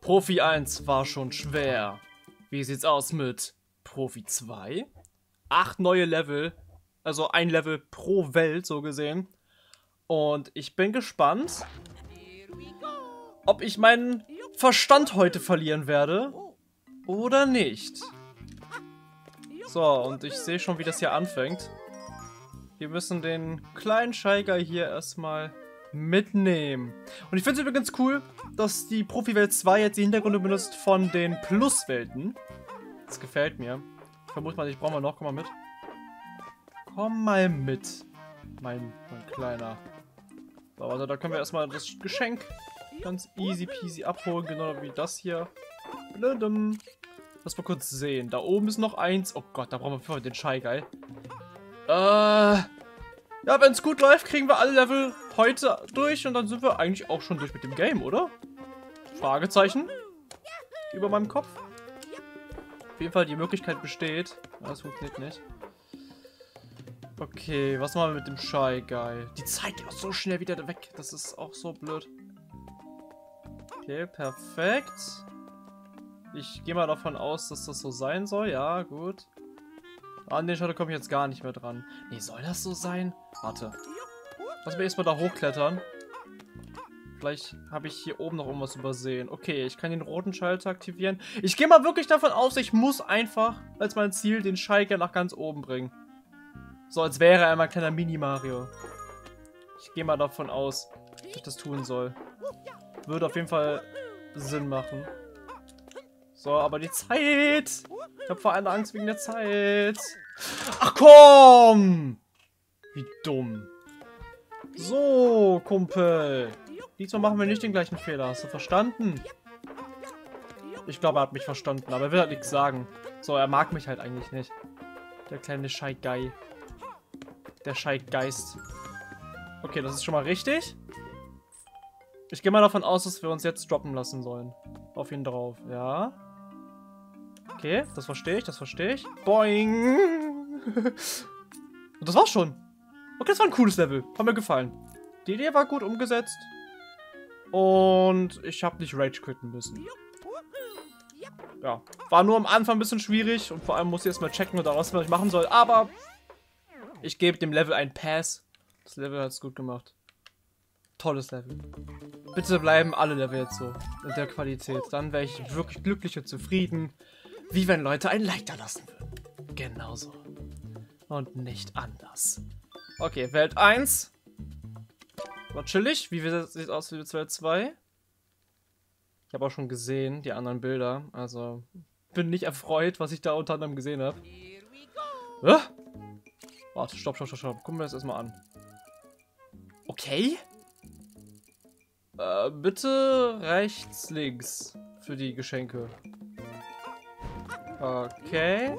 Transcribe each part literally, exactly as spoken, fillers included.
Profi eins war schon schwer. Wie sieht's aus mit Profi zwei? Acht neue Level. Also ein Level pro Welt, so gesehen. Und ich bin gespannt, ob ich meinen Verstand heute verlieren werde oder nicht. So, und ich sehe schon, wie das hier anfängt. Wir müssen den kleinen Shy Guy hier erstmal mitnehmen. Und ich finde es übrigens cool, dass die Profi-Welt zwei jetzt die Hintergründe benutzt von den Plus-Welten. Das gefällt mir. Ich vermute mal, ich brauche mal noch. Komm mal mit. Komm mal mit, mein, mein Kleiner. So, also da können wir erstmal das Geschenk ganz easy peasy abholen, genau wie das hier. Blödem. Lass mal kurz sehen. Da oben ist noch eins. Oh Gott, da brauchen wir für den Shy Guy. Äh. Ja, wenn es gut läuft, kriegen wir alle Level heute durch und dann sind wir eigentlich auch schon durch mit dem Game, oder? Fragezeichen über meinem Kopf. Auf jeden Fall die Möglichkeit besteht. Ja, das funktioniert nicht. Okay, was machen wir mit dem Shy Guy? Die Zeit geht auch so schnell wieder weg. Das ist auch so blöd. Okay, perfekt. Ich gehe mal davon aus, dass das so sein soll. Ja, gut. An den Shuttle komme ich jetzt gar nicht mehr dran. Nee, soll das so sein? Warte. Lass mich erstmal da hochklettern. Vielleicht habe ich hier oben noch irgendwas übersehen. Okay, ich kann den roten Schalter aktivieren. Ich gehe mal wirklich davon aus, ich muss einfach als mein Ziel den Shy Guy nach ganz oben bringen. So, als wäre er mal ein kleiner Mini-Mario. Ich gehe mal davon aus, dass ich das tun soll. Würde auf jeden Fall Sinn machen. So, aber die Zeit! Ich habe vor allem Angst wegen der Zeit. Ach komm! Wie dumm. So, Kumpel. Diesmal machen wir nicht den gleichen Fehler. Hast du verstanden? Ich glaube, er hat mich verstanden, aber er will halt nichts sagen. So, er mag mich halt eigentlich nicht. Der kleine Shy Guy. Der Shy Geist. Okay, das ist schon mal richtig. Ich gehe mal davon aus, dass wir uns jetzt droppen lassen sollen. Auf ihn drauf, ja. Okay, das verstehe ich, das verstehe ich. Boing! Und das war's schon. Okay, das war ein cooles Level. Hat mir gefallen. Die Idee war gut umgesetzt. Und ich habe nicht Rage quitten müssen. Ja, war nur am Anfang ein bisschen schwierig. Und vor allem muss ich erstmal checken oder was ich machen soll. Aber ich gebe dem Level einen Pass. Das Level hat es gut gemacht. Tolles Level. Bitte bleiben alle Level jetzt so. In der Qualität. Dann wäre ich wirklich glücklich und zufrieden. Wie wenn Leute ein Like da lassen würden. Genauso. Und nicht anders. Okay, Welt eins. War chillig. Wie sieht es aus wie Welt zwei? Ich habe auch schon gesehen, die anderen Bilder. Also, bin nicht erfreut, was ich da unter anderem gesehen habe. Äh? Warte, stopp, stopp, stopp, stopp. Gucken wir das erstmal an. Okay. Äh, bitte rechts, links für die Geschenke. Okay.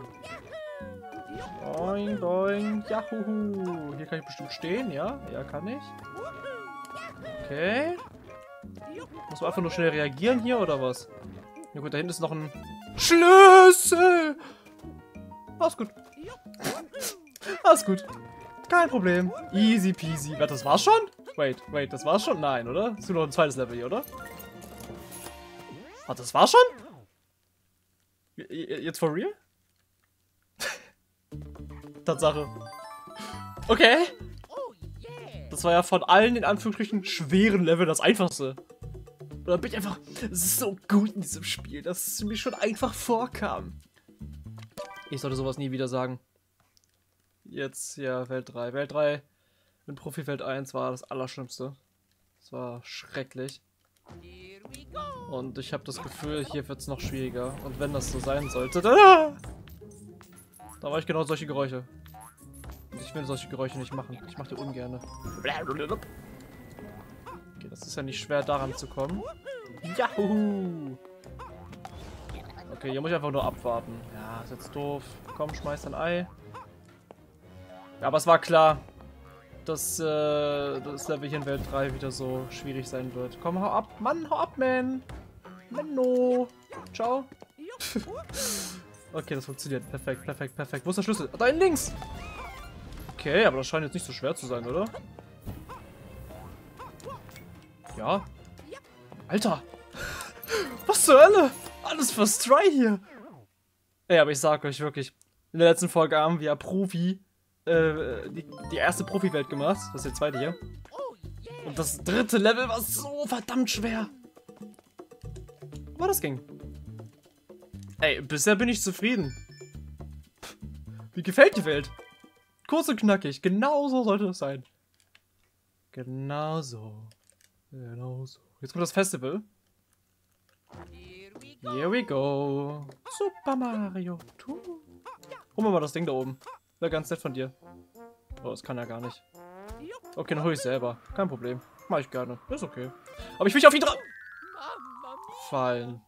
Boing, boing, jahuhu. Hier kann ich bestimmt stehen, ja? Ja, kann ich. Okay. Muss man einfach nur schnell reagieren hier, oder was? Ja gut, da hinten ist noch ein Schlüssel. Alles gut. Alles gut. Kein Problem. Easy peasy. Warte, das war's schon? Wait, wait, das war's schon? Nein, oder? Das ist nur noch ein zweites Level hier, oder? Warte, das war's schon? Jetzt for real? Tatsache. Okay. Das war ja von allen in Anführungsstrichen schweren Level das einfachste. Oder bin ich einfach so gut in diesem Spiel, dass es mir schon einfach vorkam. Ich sollte sowas nie wieder sagen. Jetzt, ja, Welt drei. Welt drei in Profi-Welt eins war das Allerschlimmste. Das war schrecklich. Und ich habe das Gefühl, hier wird es noch schwieriger. Und wenn das so sein sollte, dann... Da war ich genau solche Geräusche. Und ich will solche Geräusche nicht machen. Ich mache die ungerne. Okay, das ist ja nicht schwer, daran zu kommen. Juhu! Okay, hier muss ich einfach nur abwarten. Ja, ist jetzt doof. Komm, schmeiß ein Ei. Ja, aber es war klar, dass äh, das Level hier in Welt drei wieder so schwierig sein wird. Komm, hau ab. Mann, hau ab, man. Menno. Ciao. Okay, das funktioniert. Perfekt, perfekt, perfekt. Wo ist der Schlüssel? Da hinten links. Okay, aber das scheint jetzt nicht so schwer zu sein, oder? Ja. Alter. zur Hölle? Alles first try hier. Ey, aber ich sag euch wirklich, in der letzten Folge haben wir Profi, äh, die, die erste Profi-Welt gemacht. Das ist die zweite hier. Und das dritte Level war so verdammt schwer. Aber das ging. Ey, bisher bin ich zufrieden. Pff, wie gefällt die Welt? Kurz und knackig. Genau so sollte es sein. Genau so. Genau so. Jetzt kommt das Festival. Here we go. Super Mario. Hol mir mal das Ding da oben. Wäre ganz nett von dir. Oh, das kann er gar nicht. Okay, dann hol ich selber. Kein Problem. Mach ich gerne. Ist okay. Aber ich will nicht auf ihn drauf fallen.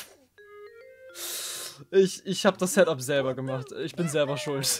ich ich habe das Setup selber gemacht. Ich bin selber schuld.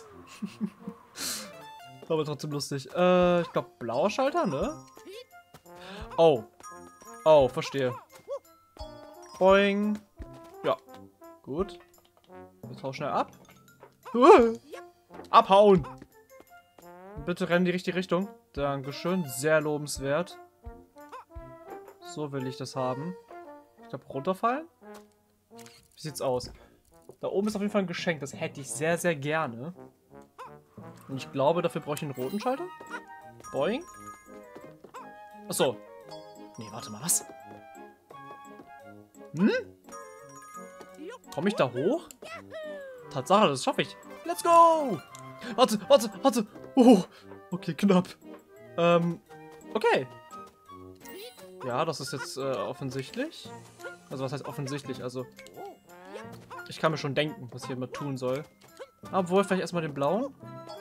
Aber trotzdem lustig. Äh, ich glaube blauer Schalter, ne? Oh. Oh, verstehe. Boing. Ja. Gut. Jetzt hau schnell ab. Uh, abhauen. Bitte rennen in die richtige Richtung. Dankeschön. Sehr lobenswert. So will ich das haben. Ich glaube, runterfallen? Wie sieht's aus? Da oben ist auf jeden Fall ein Geschenk. Das hätte ich sehr, sehr gerne. Und ich glaube, dafür brauche ich einen roten Schalter. Boing. Achso. Nee, warte mal, was? Hm? Komme ich da hoch? Tatsache, das schaffe ich. Let's go! Warte, warte, warte. Oh, okay, knapp. Ähm, okay. Ja, das ist jetzt äh, offensichtlich. Also was heißt offensichtlich? Also, ich kann mir schon denken, was ich hier mal tun soll. Obwohl, vielleicht erstmal den blauen.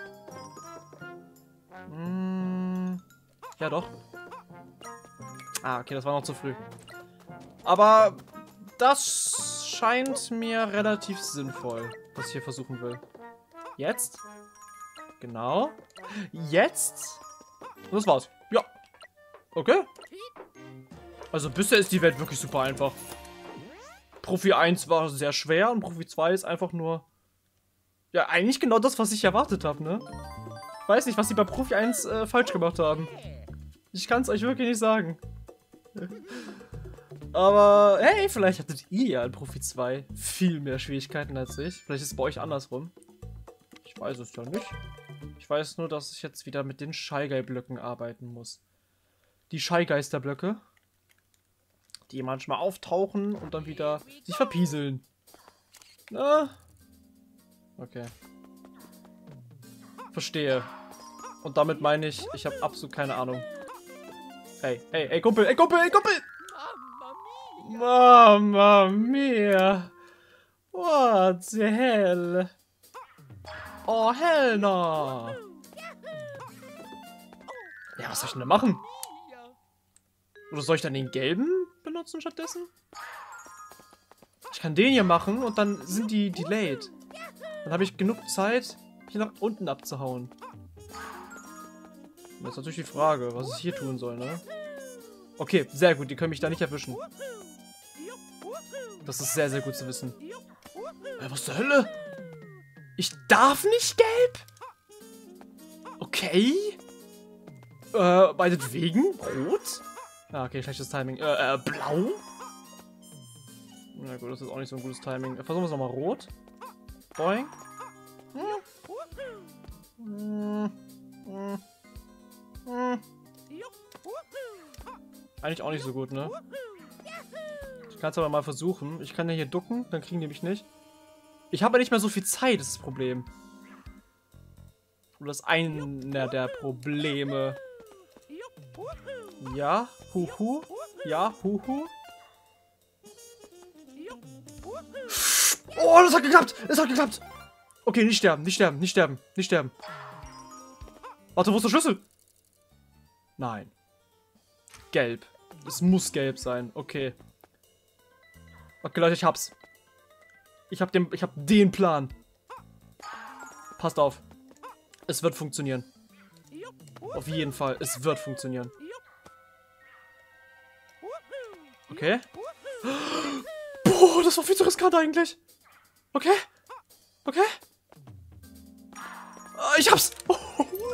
Hm, ja, doch. Ah, okay, das war noch zu früh. Aber das scheint mir relativ sinnvoll, was ich hier versuchen will. Jetzt. Genau. Jetzt. Und das war's. Ja. Okay. Also bisher ist die Welt wirklich super einfach. Profi eins war sehr schwer und Profi zwei ist einfach nur... Ja, eigentlich genau das, was ich erwartet habe, ne? Ich weiß nicht, was sie bei Profi eins äh, falsch gemacht haben. Ich kann es euch wirklich nicht sagen. Aber hey, vielleicht hattet ihr ja in Profi zwei viel mehr Schwierigkeiten als ich. Vielleicht ist es bei euch andersrum. Ich weiß es ja nicht. Ich weiß nur, dass ich jetzt wieder mit den Shy Guy Blöcken arbeiten muss. Die Shy Geister Blöcke. Die manchmal auftauchen und dann wieder sich verpieseln. Na? Okay. Verstehe. Und damit meine ich, ich habe absolut keine Ahnung. Hey, hey, hey, Kumpel, hey, Kumpel, hey, Kumpel! Mamma mia! What the hell? Oh, hell no! Ja, was soll ich denn da machen? Oder soll ich dann den gelben benutzen stattdessen? Ich kann den hier machen und dann sind die delayed. Dann habe ich genug Zeit, hier nach unten abzuhauen. Das ist natürlich die Frage, was ich hier tun soll, ne? Okay, sehr gut, die können mich da nicht erwischen. Das ist sehr, sehr gut zu wissen. Äh, was zur Hölle? Ich darf nicht gelb? Okay. Äh, meinetwegen? Rot? Ah, okay, schlechtes Timing. Äh, äh, blau? Na gut, das ist auch nicht so ein gutes Timing. Versuchen wir es nochmal rot. Boing. Hm. Hm. Hm. Eigentlich auch nicht so gut, ne? Ich kann es aber mal versuchen. Ich kann ja hier ducken, dann kriegen die mich nicht. Ich habe ja nicht mehr so viel Zeit, das ist das Problem. Und das ist einer der Probleme. Ja, huhu. Ja, huhu. Oh, das hat geklappt! Es hat geklappt! Okay, nicht sterben, nicht sterben, nicht sterben, nicht sterben. Warte, wo ist der Schlüssel? Nein. Gelb. Es muss gelb sein. Okay. Okay, Leute, ich hab's. Ich hab den, ich hab den Plan. Passt auf. Es wird funktionieren. Auf jeden Fall. Es wird funktionieren. Okay. Boah, das war viel zu riskant eigentlich. Okay. Okay. Ich hab's.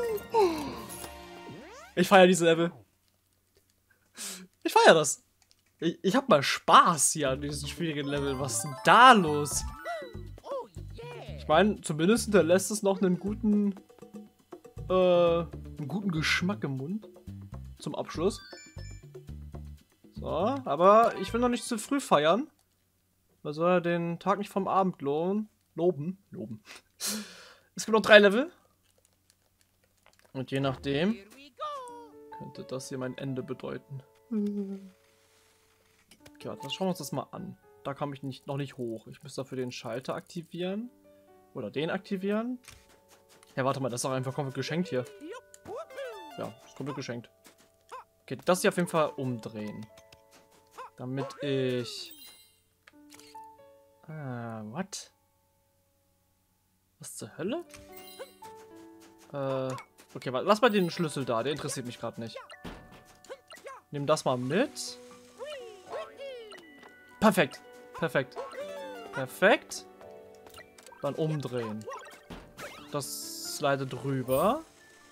Ich feiere diese Level. Ich feiere das. Ich, ich hab mal Spaß hier an diesen schwierigen Level. Was ist denn da los? Ich meine, zumindest hinterlässt es noch einen guten, äh, einen guten Geschmack im Mund. Zum Abschluss. So, aber ich will noch nicht zu früh feiern. Man soll ja den Tag nicht vom Abend lohnen. Loben. Loben. Es gibt noch drei Level. Und je nachdem könnte das hier mein Ende bedeuten. Okay, warte, schauen wir uns das mal an. Da komme ich nicht, noch nicht hoch. Ich müsste dafür den Schalter aktivieren. Oder den aktivieren. Ja, warte mal, das ist doch einfach komplett geschenkt hier. Ja, ist komplett geschenkt. Okay, das hier auf jeden Fall umdrehen. Damit ich... Ah, what? Was zur Hölle? Äh, okay, warte, lass mal den Schlüssel da. Der interessiert mich gerade nicht. Nimm das mal mit. Perfekt. Perfekt. Perfekt. Dann umdrehen. Das slidet rüber.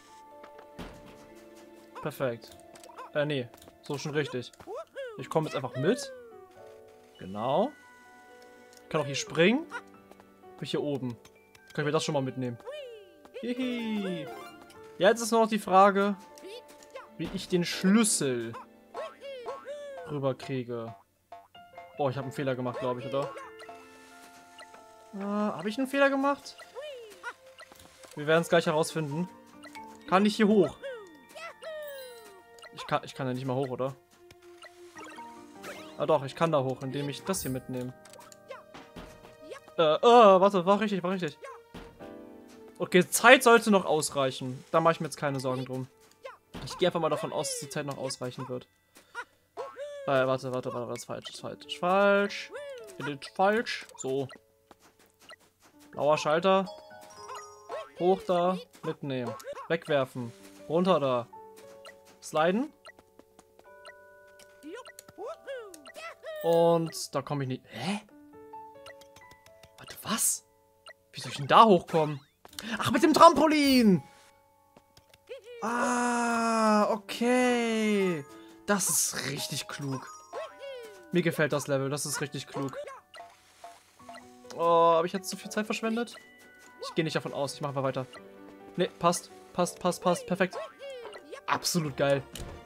Perfekt. Äh, nee. So schon richtig. Ich komme jetzt einfach mit. Genau. Ich kann auch hier springen. Bin ich hier oben. Kann ich mir das schon mal mitnehmen. Hihi. Jetzt ist nur noch die Frage, wie ich den Schlüssel rüberkriege. Oh, ich habe einen Fehler gemacht, glaube ich, oder? Äh, habe ich einen Fehler gemacht? Wir werden es gleich herausfinden. Kann ich hier hoch? Ich kann, ich kann ja nicht mal hoch, oder? Ah doch, ich kann da hoch, indem ich das hier mitnehme. Äh, oh, warte, war richtig, war richtig. Okay, Zeit sollte noch ausreichen. Da mache ich mir jetzt keine Sorgen drum. Ich gehe einfach mal davon aus, dass die Zeit noch ausreichen wird. Äh, warte, warte, warte, das ist falsch, das ist falsch, das ist falsch. Edit falsch. So. Blauer Schalter. Hoch da, mitnehmen. Wegwerfen. Runter da. Sliden. Und da komme ich nicht. Hä? Warte, was? Wie soll ich denn da hochkommen? Ach, mit dem Trampolin! Ah, okay. Das ist richtig klug. Mir gefällt das Level, das ist richtig klug. Oh, habe ich jetzt zu viel Zeit verschwendet? Ich gehe nicht davon aus, ich mache einfach weiter. Ne, passt, passt, passt, passt, perfekt. Absolut geil.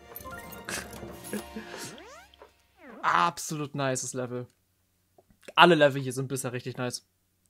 Absolut nices Level. Alle Level hier sind bisher richtig nice.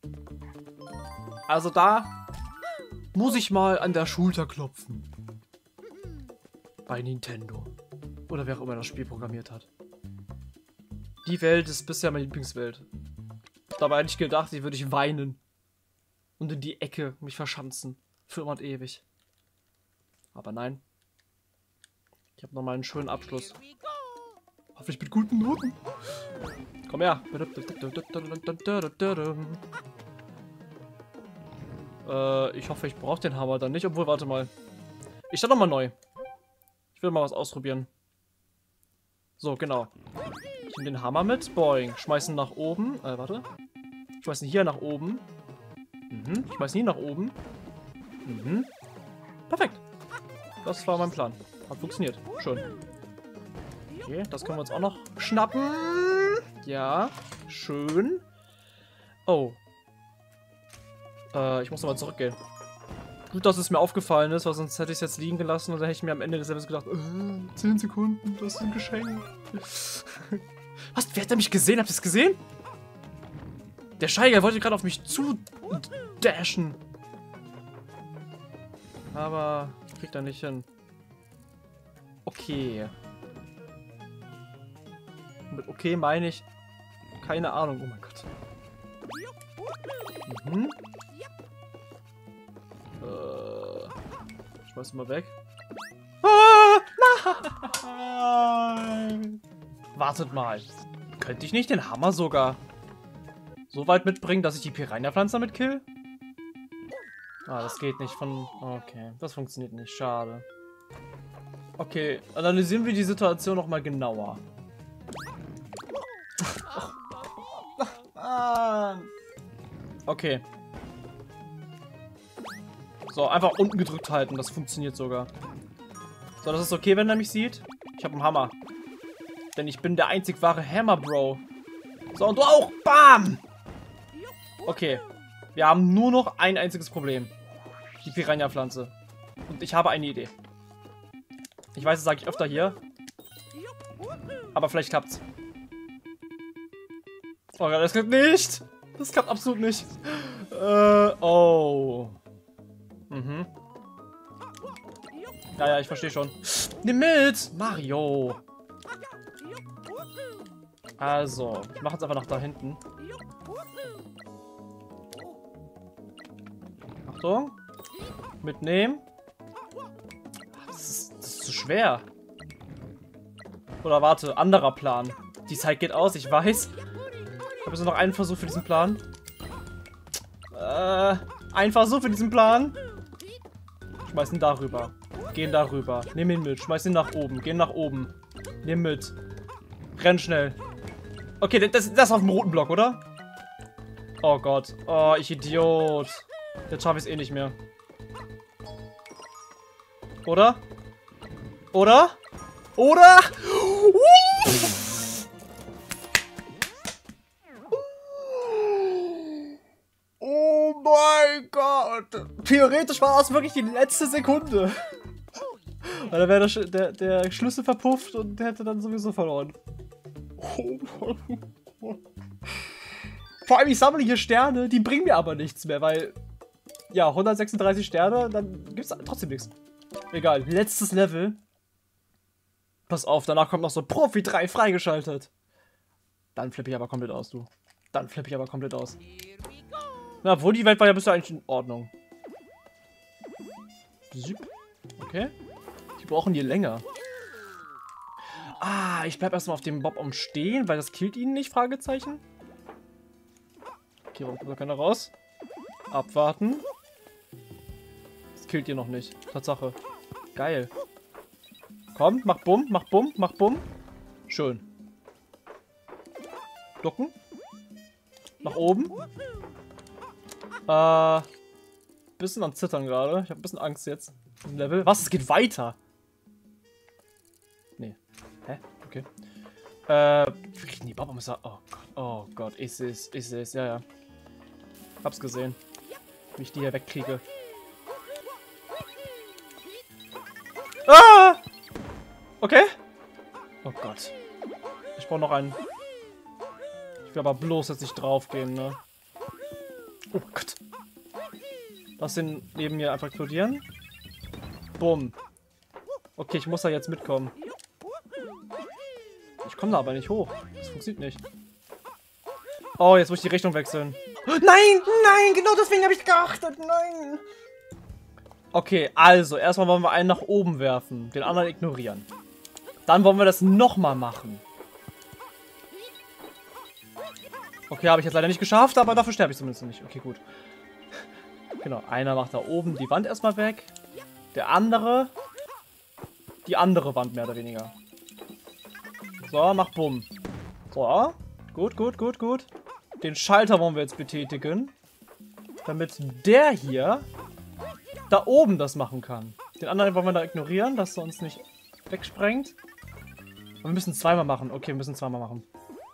Also da muss ich mal an der Schulter klopfen. Bei Nintendo. Oder wer auch immer das Spiel programmiert hat. Die Welt ist bisher meine Lieblingswelt. Dabei hätte ich gedacht, die würde ich weinen. Und in die Ecke mich verschanzen. Für immer und ewig. Aber nein. Ich habe nochmal einen schönen Abschluss. Hoffentlich mit guten Noten. Komm her. Äh, ich hoffe, ich brauche den Hammer dann nicht. Obwohl, warte mal. Ich starte nochmal neu. Ich will mal was ausprobieren. So, genau. Ich nehme den Hammer mit. Boing. Schmeißen nach oben. Äh, warte. Schmeißen hier nach oben. Mhm. Schmeißen hier nach oben. Mhm. Perfekt. Das war mein Plan. Hat funktioniert. Schön. Okay, das können wir uns auch noch schnappen. Ja. Schön. Oh. Äh, ich muss nochmal zurückgehen. Gut, dass es mir aufgefallen ist, weil sonst hätte ich es jetzt liegen gelassen und dann hätte ich mir am Ende des Levels gedacht, äh, zehn Sekunden, das ist ein Geschenk. Was? Wer hat der mich gesehen? Habt ihr es gesehen? Der Scheiger wollte gerade auf mich zu dashen. Aber kriegt er nicht hin. Okay. Mit okay meine ich keine Ahnung. Oh mein Gott. Mhm. Äh, schmeiß mal weg. Ah, nein! Wartet mal. Könnte ich nicht den Hammer sogar so weit mitbringen, dass ich die Piranha-Pflanze damit kill? Ah, das geht nicht von... Okay, das funktioniert nicht. Schade. Okay, analysieren wir die Situation noch mal genauer. Okay. So, einfach unten gedrückt halten. Das funktioniert sogar. So, das ist okay, wenn er mich sieht. Ich habe einen Hammer. Denn ich bin der einzig wahre Hammer Bro. So, und du auch. Bam! Okay. Wir haben nur noch ein einziges Problem. Die Piranha-Pflanze. Und ich habe eine Idee. Ich weiß, das sage ich öfter hier. Aber vielleicht klappt's. Oh Gott, das klappt nicht. Das klappt absolut nicht. Äh, oh. Mhm. Ja, ja, ich verstehe schon. Nimm mit, Mario. Also, ich mache jetzt einfach nach da hinten. Achtung. Mitnehmen. Das ist, das ist zu schwer. Oder warte, anderer Plan. Die Zeit geht aus, ich weiß. Ich habe jetzt nur noch einen Versuch für diesen Plan. Äh, ein Versuch für diesen Plan. Schmeiß ihn darüber. Gehen darüber. Nimm ihn mit. Schmeiß ihn nach oben. Gehen nach oben. Nimm mit. Renn schnell. Okay, das, das ist auf dem roten Block, oder? Oh Gott. Oh, ich Idiot. Jetzt schaffe ich es eh nicht mehr. Oder? Oder? Oder? Oh mein Gott. Theoretisch war das wirklich die letzte Sekunde. Weil da wäre der, der, der Schlüssel verpufft und der hätte dann sowieso verloren. Vor allem, ich sammle hier Sterne, die bringen mir aber nichts mehr, weil... Ja, hundertsechsunddreißig Sterne, dann gibt es trotzdem nichts. Egal, letztes Level. Pass auf, danach kommt noch so Profi drei freigeschaltet. Dann flippe ich aber komplett aus, du. Dann flippe ich aber komplett aus. Na, obwohl die Welt war ja bisher eigentlich in Ordnung. Okay. Die brauchen die länger. Ah, ich bleib erstmal auf dem Bob umstehen, weil das killt ihn nicht, Fragezeichen. Okay, warum kommt da keiner raus? Abwarten. Das killt ihr noch nicht. Tatsache. Geil. Komm, mach Bumm, mach Bumm, mach Bumm. Schön. Ducken. Nach oben. Äh. Bisschen am Zittern gerade. Ich habe ein bisschen Angst jetzt. Im Level. Was? Es geht weiter. Nee. Hä? Okay. Äh. Wir kriegen die Bobomesser. Oh Gott. Oh Gott. Ich seh's. Ich seh's. Ja, ja. Hab's gesehen. Wie ich die hier wegkriege. Ah! Okay. Oh Gott. Ich brauche noch einen. Ich will aber bloß jetzt nicht draufgehen, ne? Oh Gott. Lass den neben mir einfach explodieren. Bumm. Okay, ich muss da jetzt mitkommen. Ich komme da aber nicht hoch. Das funktioniert nicht. Oh, jetzt muss ich die Richtung wechseln. Nein, nein, genau deswegen habe ich geachtet. Nein. Okay, also erstmal wollen wir einen nach oben werfen. Den anderen ignorieren. Dann wollen wir das nochmal machen. Okay, habe ich jetzt leider nicht geschafft, aber dafür sterbe ich zumindest nicht. Okay, gut. Genau, einer macht da oben die Wand erstmal weg. Der andere die andere Wand mehr oder weniger. So, mach Bumm. So, gut, gut, gut, gut. Den Schalter wollen wir jetzt betätigen. Damit der hier da oben das machen kann. Den anderen wollen wir da ignorieren, dass er uns nicht wegsprengt. Und wir müssen zweimal machen. Okay, wir müssen zweimal machen.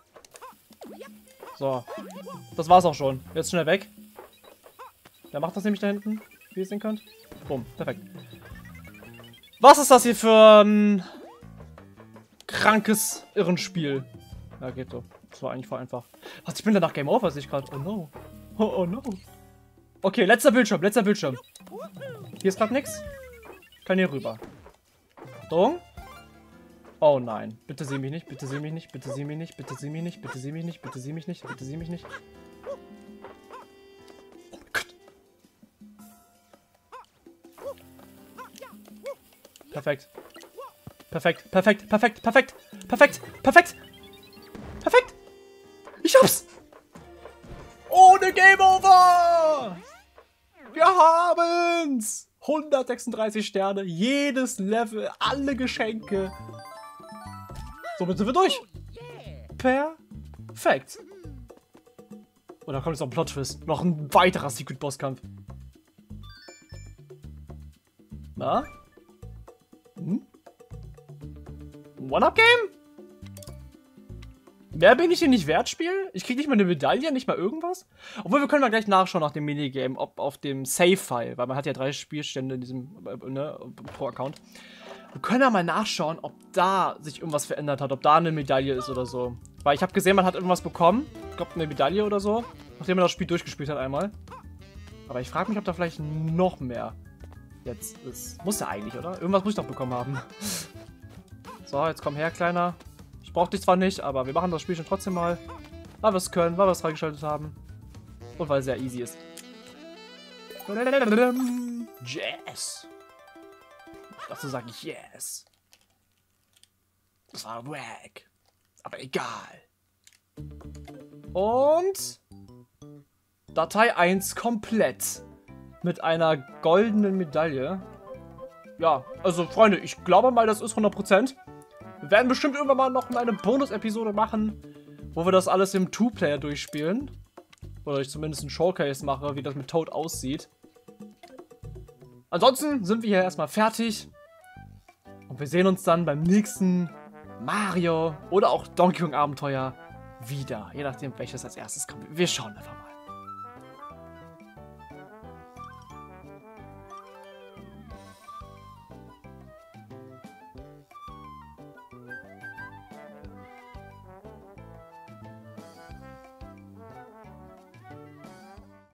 So. Das war's auch schon. Jetzt schnell weg. Der macht das nämlich da hinten, wie ihr sehen könnt. Bumm, perfekt. Was ist das hier für ein krankes Irrenspiel? Ja, geht so. Das war eigentlich voll einfach. Was, ich bin danach Game Over, sehe ich gerade. Oh no. Oh, oh no. Okay, letzter Bildschirm, letzter Bildschirm. Hier ist gerade nichts. Kann hier rüber. Achtung. Oh nein. Bitte sieh mich nicht, bitte sieh mich nicht, bitte sieh mich nicht, bitte sieh mich nicht, bitte sieh mich nicht, bitte sieh mich nicht, bitte sieh mich nicht. Oh mein Gott. Perfekt. Perfekt, perfekt, perfekt, perfekt, perfekt, perfekt. Perfekt. Ich hab's. Ohne Game Over. Wir haben's. hundertsechsunddreißig Sterne, jedes Level, alle Geschenke. Somit sind wir durch. Perfekt. Und da kommt jetzt noch ein Plot-Twist. Noch ein weiterer Secret-Boss-Kampf. Na? Hm? One-Up-Game? Wer bin ich denn nicht wert, Spiel? Ich krieg nicht mal eine Medaille, nicht mal irgendwas? Obwohl, wir können mal gleich nachschauen nach dem Minigame, ob auf dem Save-File, weil man hat ja drei Spielstände in diesem, äh, ne, pro Account. Wir können ja mal nachschauen, ob da sich irgendwas verändert hat, ob da eine Medaille ist oder so. Weil ich habe gesehen, man hat irgendwas bekommen. Ich glaube, eine Medaille oder so, nachdem man das Spiel durchgespielt hat einmal. Aber ich frage mich, ob da vielleicht noch mehr jetzt ist. Muss ja eigentlich, oder? Irgendwas muss ich doch bekommen haben. So, jetzt komm her, Kleiner. Ich brauche dich zwar nicht, aber wir machen das Spiel schon trotzdem mal. Weil wir es können, weil wir es freigeschaltet haben. Und weil es sehr easy ist. Yes. Dazu sage ich yes. Das war wack. Aber egal. Und Datei eins komplett. Mit einer goldenen Medaille. Ja, also Freunde, ich glaube mal, das ist hundert Prozent. Wir werden bestimmt irgendwann mal noch eine Bonus-Episode machen, wo wir das alles im Two-Player durchspielen. Oder ich zumindest einen Showcase mache, wie das mit Toad aussieht. Ansonsten sind wir hier erstmal fertig. Und wir sehen uns dann beim nächsten Mario oder auch Donkey Kong Abenteuer wieder. Je nachdem, welches als erstes kommt. Wir schauen einfach mal.